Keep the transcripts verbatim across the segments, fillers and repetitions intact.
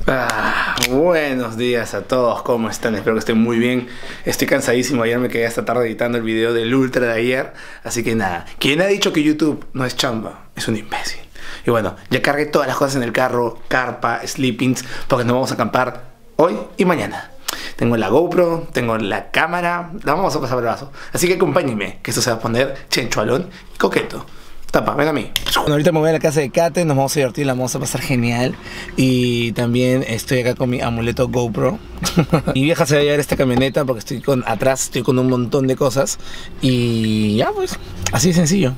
Ah, buenos días a todos, ¿cómo están? Espero que estén muy bien. Estoy cansadísimo, ayer me quedé hasta tarde editando el video del Ultra de ayer. Así que nada, quien ha dicho que YouTube no es chamba, es un imbécil. Y bueno, ya cargué todas las cosas en el carro, carpa, sleepings, porque nos vamos a acampar hoy y mañana. Tengo la GoPro, tengo la cámara, la vamos a pasar por el vaso. Así que acompáñenme, que esto se va a poner chenchualón y coqueto. Tapa, ven a mí. Bueno, ahorita me voy a la casa de Kate, nos vamos a divertir, la vamos a pasar genial. Y también estoy acá con mi amuleto GoPro. Mi vieja se va a llevar esta camioneta porque estoy con atrás, estoy con un montón de cosas. Y ya pues, así de sencillo.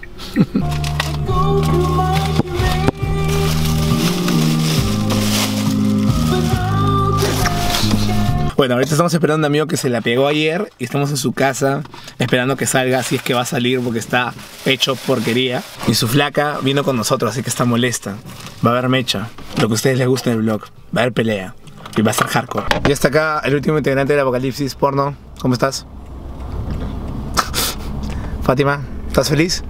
Bueno, ahorita estamos esperando a un amigo que se la pegó ayer y estamos en su casa esperando que salga, si es que va a salir porque está hecho porquería. Y su flaca vino con nosotros, así que está molesta. Va a haber mecha, lo que a ustedes les gusta en el vlog. Va a haber pelea y va a estar hardcore. Y está acá el último integrante del Apocalipsis Porno. ¿Cómo estás? Fátima, ¿estás feliz?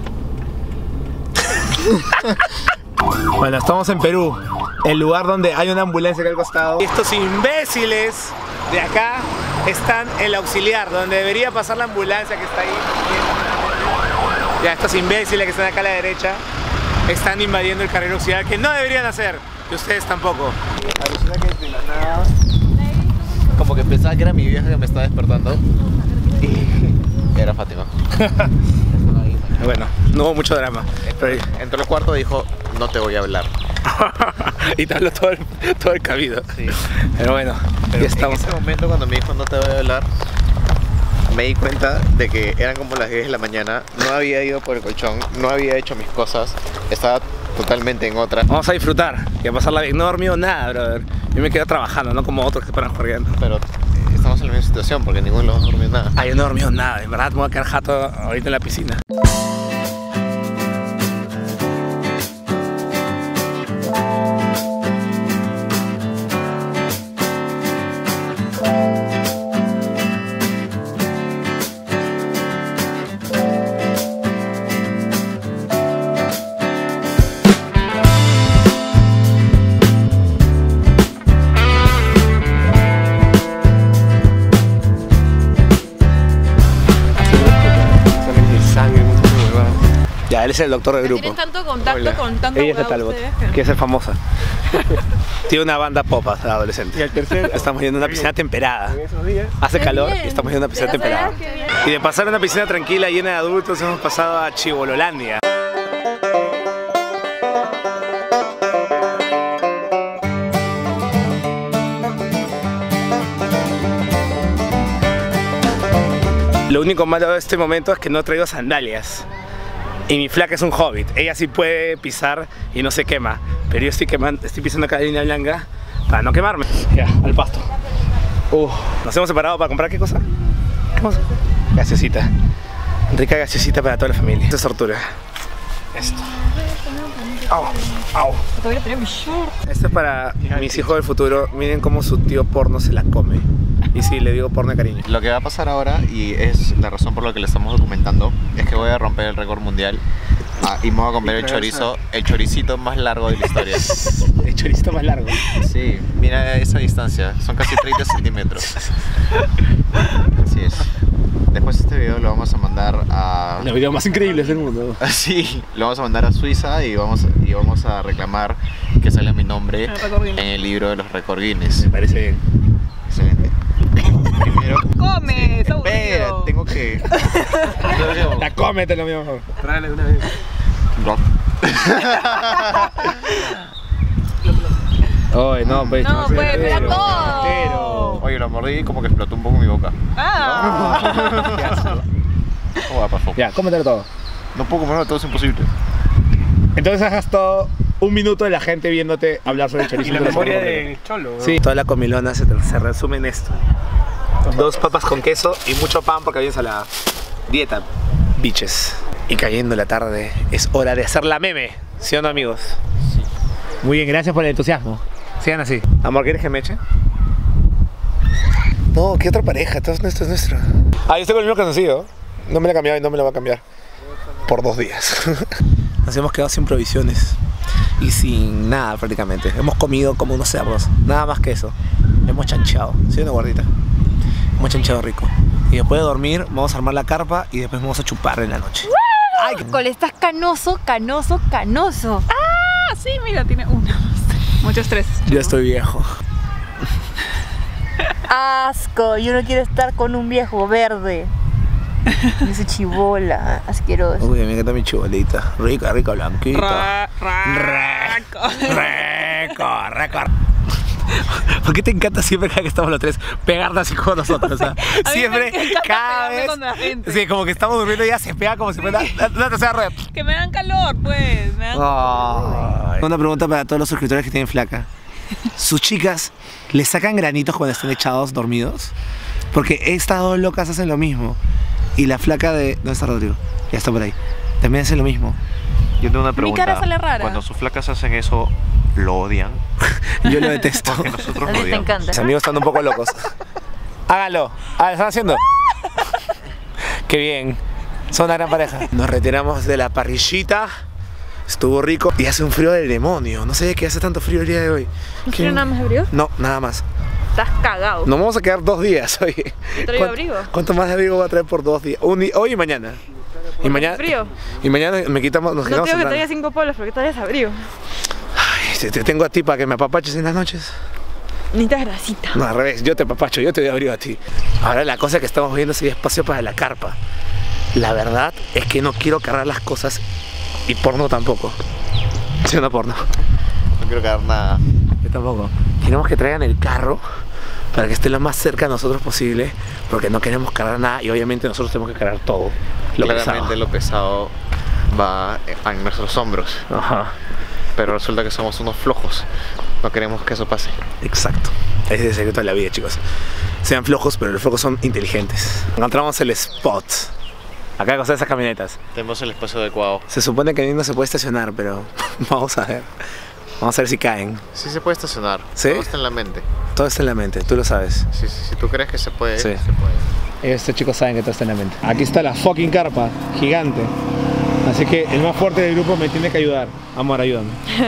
Bueno, estamos en Perú, el lugar donde hay una ambulancia acá al costado. Y estos imbéciles de acá están en el auxiliar, donde debería pasar la ambulancia que está ahí. Ya, estos imbéciles que están acá a la derecha están invadiendo el carril auxiliar, que no deberían hacer, y ustedes tampoco. Alucina que de la nada, como que pensaba que era mi vieja que me estaba despertando y era Fátima. Bueno, no hubo mucho drama. Pero entró al cuarto y dijo, no te voy a hablar. Y te habló todo el, todo el cabido. Sí. Pero bueno, pero ya estamos. En ese momento cuando me dijo no te voy a hablar, me di cuenta de que eran como las diez de la mañana. No había ido por el colchón, no había hecho mis cosas. Estaba totalmente en otra. Vamos a disfrutar y a pasarla bien. No he dormido nada, brother. Yo me quedo trabajando, no como otros que se paran corriendo. Pero estamos en la misma situación porque ninguno de los dos dormió nada. Ah, yo no he dormido nada, en verdad me voy a quedar jato ahorita en la piscina. Él es el doctor del grupo. Tienen tanto contacto Hola. con tanto. Ella es de Talbot, quiere ser famosa. Tiene una banda pop adolescente. Y el tercero, estamos yendo a una piscina temperada. Hace calor y estamos yendo a una piscina temperada. Y de pasar a una piscina tranquila llena de adultos hemos pasado a Chibololandia. Lo único malo de este momento es que no traigo sandalias. Y mi flaca es un hobbit, ella sí puede pisar y no se quema. Pero yo estoy, quemando, estoy pisando acá la línea blanca para no quemarme. Ya, al pasto. Uh, nos hemos separado para comprar ¿qué cosa? ¿Qué cosa? Gaseosita. Rica gaseosita para toda la familia. Esto es tortura. Esto. Au, au. Esto es para mis hijos del futuro. Miren cómo su tío porno se la come. Y sí, le digo porno de cariño. Lo que va a pasar ahora, y es la razón por la que le estamos documentando, es que voy a romper el récord mundial ah, y me voy a comer el chorizo, el choricito más largo de la historia. El choricito más largo. Sí, mira esa distancia, son casi treinta centímetros. Así es. Después este video lo vamos a mandar a... Los videos más increíbles del mundo. Sí, lo vamos a mandar a Suiza y vamos, y vamos a reclamar que salga mi nombre en el libro de los récords Guinness. Me parece bien. Excelente. Primero, come, sí, espera, tengo que... La cómete lo mismo. Tráele una vez. No. Oye, no, pues. No, pues, espera todo. Oye, lo mordí y como que explotó un poco mi boca. Ah. Qué asco. ¿Cómo va, pasó? Ya, cómetelo todo. No puedo comerlo todo, es imposible. Entonces has gastado un minuto de la gente viéndote hablar sobre el chorizo. Y la memoria de Cholo, ¿no? Sí, toda la comilona se, se resume en esto. Dos papas con queso y mucho pan porque había ensalada. Dieta, bitches. Y cayendo la tarde, es hora de hacer la meme. ¿Sí o no, amigos? Sí. Muy bien, gracias por el entusiasmo. Sigan así. Amor, ¿quieres que me eche? No, ¿qué otra pareja? Todo esto es nuestro. Ah, yo estoy con el mismo calzoncillo. No me la he cambiado y no me la voy a cambiar. Por dos días. Nos hemos quedado sin provisiones. y sin nada prácticamente. Hemos comido como unos cerdos, nada más que eso. Hemos chancheado, ¿sí una gordita? Hemos chancheado rico. Y después de dormir vamos a armar la carpa y después vamos a chupar en la noche. ¡Ay! Cole, estás canoso, canoso, canoso. Ah, sí, mira, tiene una. Mucho estrés. Yo estoy viejo. Asco, yo no quiero estar con un viejo verde. Ese chibola, asqueroso. Uy, me encanta mi chibolita. Rica, rica, blanquita. Ra, ra, Rico, rico, rico. ¿Por qué te encanta siempre cada que estamos los tres pegarte así con nosotros? O sea, A mí siempre, me encanta cada pegarme vez. con la gente. Sí, como que estamos durmiendo y ya se pega como si fuera la, la tercera rueda. Que me dan calor, pues. Me dan Ay. Una pregunta para todos los suscriptores que tienen flaca. ¿Sus chicas les sacan granitos cuando están echados, dormidos? Porque estas dos locas hacen lo mismo. Y la flaca de... ¿Dónde está Rodrigo? Ya está por ahí. También hace lo mismo. Yo tengo una pregunta. cara sale rara. Cuando sus flacas hacen eso, ¿lo odian? Yo lo detesto. Porque nosotros A lo ti te odiamos. encanta. Mis amigos están un poco locos. Háganlo. Ah, ¿lo están haciendo? Qué bien. Son una gran pareja. Nos retiramos de la parrillita. Estuvo rico. Y hace un frío del demonio. No sé qué hace tanto frío el día de hoy. ¿No ¿Qué? quiero nada más de abrigo? No, nada más. Estás cagado. Nos vamos a quedar dos días hoy. Yo traigo ¿Cuánto- abrigo. ¿Cuánto más de abrigo va a traer por dos días? Un di- hoy y mañana. Y mañana. frío. Y mañana me quitamos, nos No quitamos tengo que temprano. traiga cinco polos porque traes abrigo. Ay, te, te tengo a ti para que me apapaches en las noches. Necesitas grasita. No, al revés, yo te apapacho, yo te doy abrigo a ti. Ahora la cosa que estamos viendo es si hay espacio para la carpa. La verdad es que no quiero cargar las cosas y porno tampoco. Sí, no porno. No quiero quedar nada. Yo tampoco. Queremos que traigan el carro para que esté lo más cerca de nosotros posible, porque no queremos cargar nada y obviamente nosotros tenemos que cargar todo. Lo Claramente pesado. lo pesado va en nuestros hombros. Ajá. Pero resulta que somos unos flojos. No queremos que eso pase. Exacto. Ese es el secreto de la vida, chicos. Sean flojos, pero los flojos son inteligentes. Encontramos el spot. Acá con esas camionetas. Tenemos el espacio adecuado. Se supone que ni no se puede estacionar, pero vamos a ver. Vamos a ver si caen. Sí se puede estacionar. ¿Sí? Todo está en la mente. Todo está en la mente, tú lo sabes. Si, si, si tú crees que se puede, Sí. se puede. Estos chicos saben que todo está en la mente. Aquí está la fucking carpa, gigante. Así que el más fuerte del grupo me tiene que ayudar. Amor, ayúdame.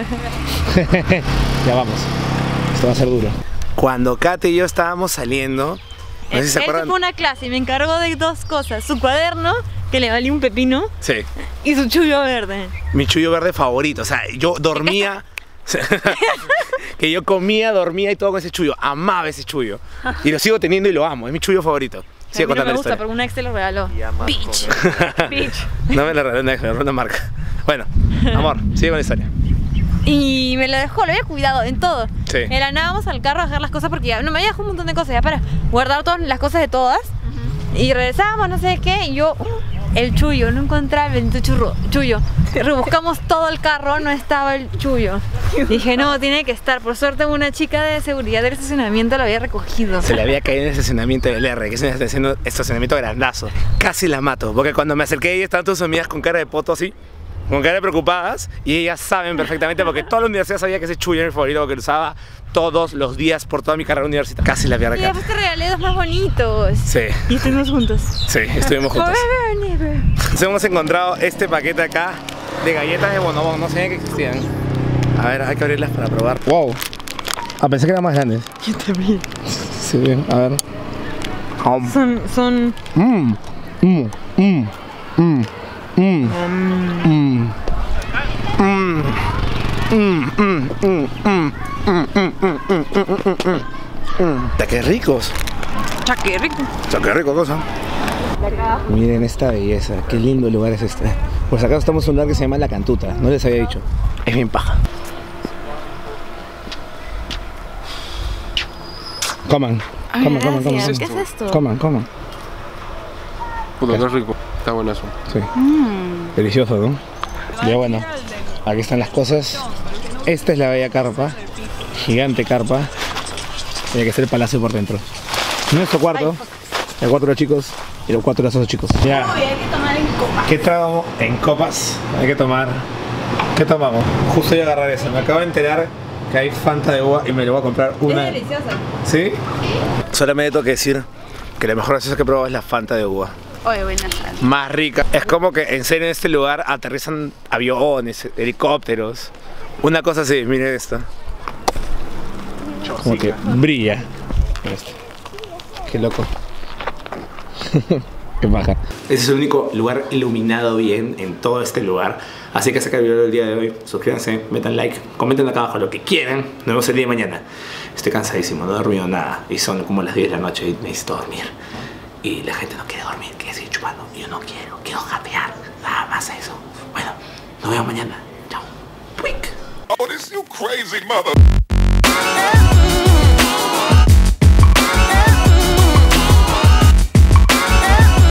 Ya vamos. Esto va a ser duro. Cuando Kate y yo estábamos saliendo, no sé si se Él se acuerdan. fue a una clase y me encargó de dos cosas. Su cuaderno, que le valió un pepino, Sí. y su chullo verde. Mi chullo verde favorito. O sea, yo dormía. Que yo comía, dormía y todo con ese chullo. Amaba ese chullo. Y lo sigo teniendo y lo amo. Es mi chullo favorito. Sigue a mí no contando me la gusta, historia. pero un ex te lo regaló. Y amas Bitch. comer. Bitch. No me la regaló una, me regaló una marca. Bueno, amor, sigue con la historia. Y me lo dejó, lo había cuidado en todo. Sí. De la nada vamos al carro a dejar las cosas porque ya no me había dejado un montón de cosas ya para guardar todas las cosas de todas. Y regresamos, no sé qué, y yo, uh, el chullo, no encontraba el bendito churro, chullo. Rebuscamos todo el carro, no estaba el chullo. Dije, no, tiene que estar. Por suerte una chica de seguridad del estacionamiento lo había recogido. Se le había caído en el estacionamiento del R, que es un estacionamiento, estacionamiento grandazo. Casi la mato, porque cuando me acerqué ella estaban todas sus amigas con cara de poto así, con cara de preocupadas, y ellas saben perfectamente porque toda la universidad sabía que ese chullo era mi favorito porque lo usaba todos los días por toda mi carrera universitaria. Casi la pierna Y acá. después te regalé dos más bonitos. Sí, Y estuvimos juntos. sí, estuvimos juntos. Forever and ever. Entonces hemos encontrado este paquete acá de galletas de bonobón, no sabía que existían. A ver, hay que abrirlas para probar. Wow. Ah, pensé que eran más grandes. Yo también. Sí, bien, a ver. Son, son... Mmm, mmm, mmm, mmm, mmm, mmm, mmm, ¡qué ricos! ¡Cha, qué rico! ¡Qué rico cosa! Miren esta belleza, qué lindo lugar es este. Pues acá estamos en un lugar que se llama La Cantuta, no les había dicho. Es bien paja. Coman, coman, coman, coman. Gracias. ¿Qué es esto? Coman, coman. Puta, qué rico. Está buenazo. Sí. Delicioso, ¿no? Ya bueno. Aquí están las cosas. Esta es la bella carpa. Gigante carpa. Tiene que ser el palacio por dentro. Nuestro cuarto. El cuarto de los chicos y los cuatro de los otros chicos. Ya. Hay que tomar en copa. ¿Qué trago en copas? Hay que tomar. ¿Qué tomamos? Justo voy a agarrar eso. Me acabo de enterar que hay Fanta de uva y me lo voy a comprar una. Es deliciosa. ¿Sí? Solamente tengo que decir que la mejor gaseosa que he probado es la Fanta de uva. Oye, buena sal. Más rica. Es como que en serio en este lugar aterrizan aviones, helicópteros, Una cosa así, miren esto. Como que brilla. Esto. Qué loco. Qué baja. Este es el único lugar iluminado bien en todo este lugar. Así que hasta acá el video del día de hoy. Suscríbanse, metan like, comenten acá abajo lo que quieran. Nos vemos el día de mañana. Estoy cansadísimo, no he dormido nada. Y son como las diez de la noche y necesito dormir. Y la gente no quiere dormir, quiere seguir chupando. Yo no quiero, quiero jatear. Nada más eso. Bueno, nos vemos mañana. Chao. Quick. Oh, this you crazy mother.